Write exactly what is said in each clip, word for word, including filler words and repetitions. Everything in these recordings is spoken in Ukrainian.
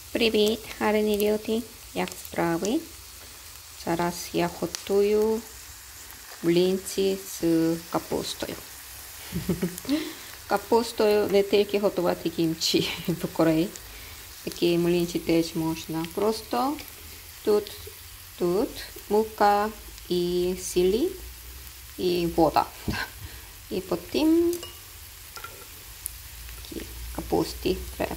Привіт, гарні люди, як справи? Зараз я готую млинці з капустою. Капустою не тільки готувати кімчі в Кореї. Такі млинці теж можна. Просто тут, тут мука і сіль і вода. І потім капусти треба.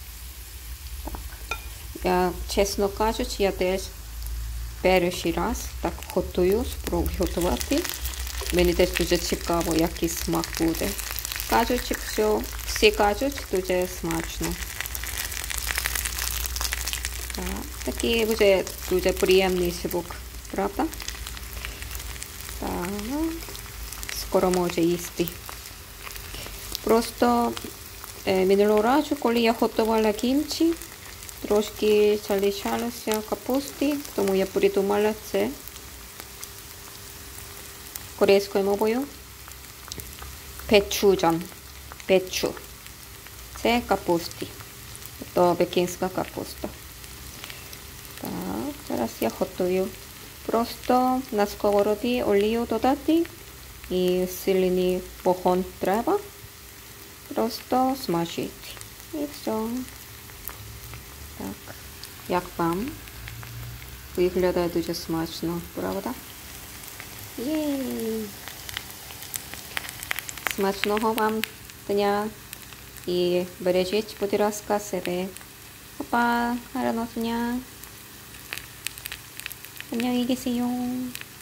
Я, чесно кажучи, я теж перший раз так готую, спробую готувати. Мені теж дуже цікаво, який смак буде. Кажуть, що всі кажуть, дуже смачно. Так, такий вже дуже приємний звук, правда? Так, скоро може їсти. Просто е, минулого разу, коли я готувала кімчі, трошки залишалося капусти, тому я придумала це корейською мовою. Печуджан. Печу. Це капусти. Тобто пекінська капуста. Так, зараз я готую. Просто на сковороді олію додати і сильний вогонь треба. Просто смажити. І все. Так, як вам? Виглядає дуже смачно, правда? Єй! Смачного вам дня і бережіть, будь ласка, себе. Па-па, гарного дня. 안녕히 계세요.